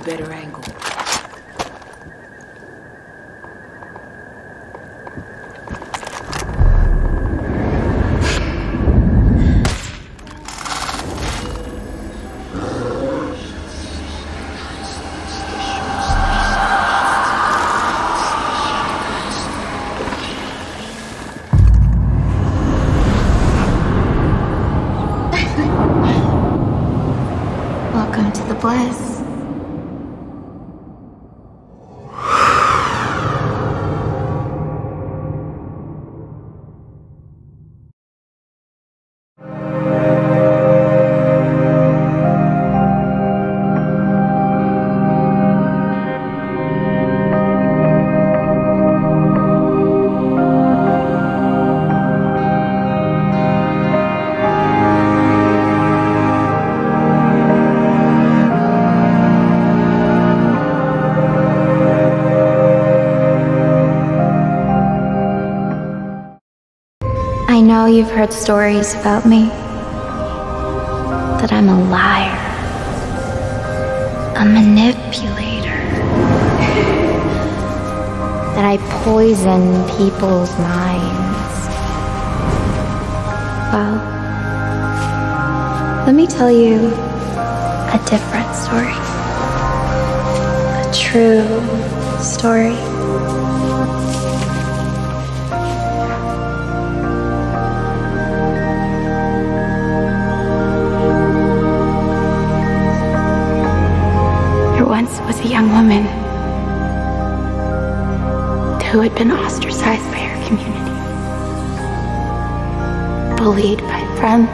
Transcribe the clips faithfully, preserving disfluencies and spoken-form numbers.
better angle. Welcome to the bliss. I know you've heard stories about me, that I'm a liar, a manipulator, that I poison people's minds. Well, let me tell you a different story, a true story. Once was a young woman who had been ostracized by her community, bullied by friends,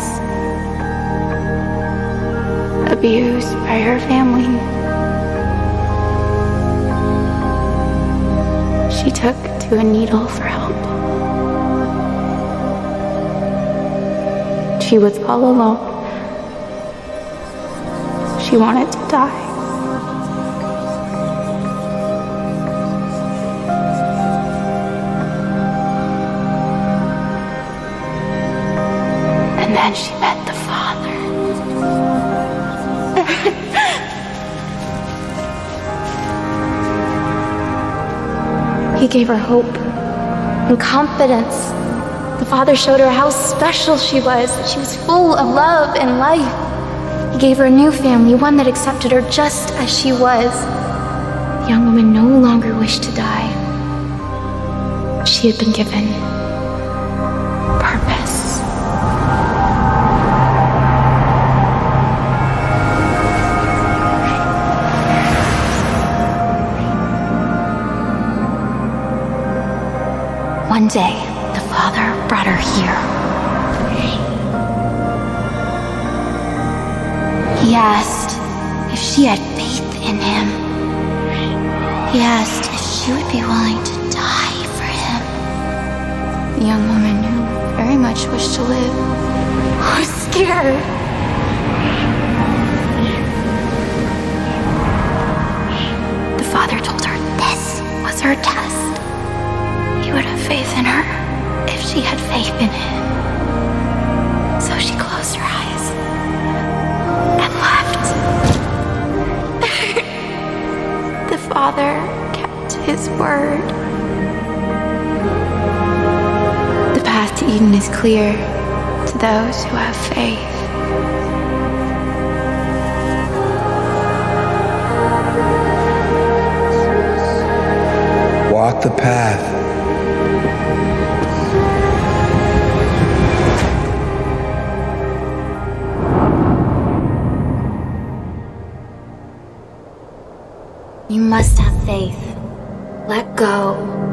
abused by her family. She took to a needle for help. She was all alone. She wanted to die. And then she met the Father. He gave her hope and confidence. The Father showed her how special she was, that she was full of love and life. He gave her a new family, one that accepted her just as she was. The young woman no longer wished to die. She had been given purpose. One day, the Father brought her here. He asked if she had faith in him. He asked if she would be willing to die for him. The young woman who very much wished to live was scared. The Father told her this was her test. He would have faith in her if she had faith in him. So she closed her eyes and left. The Father kept his word. The path to Eden is clear to those who have faith. Walk the path. You must have faith. Let go.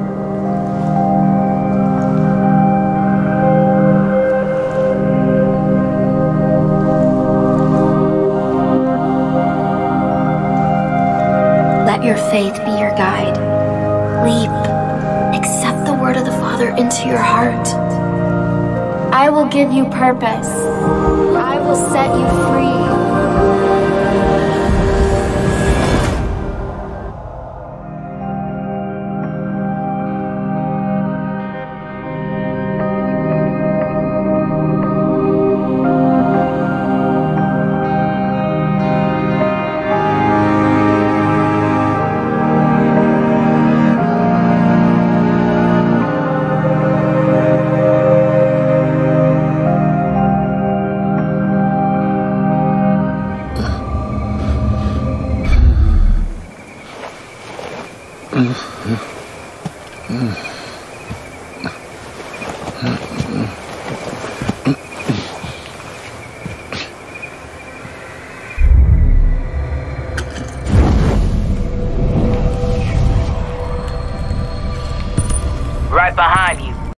Let your faith be your guide. Leap. Accept the word of the Father into your heart. I will give you purpose. I will set you free.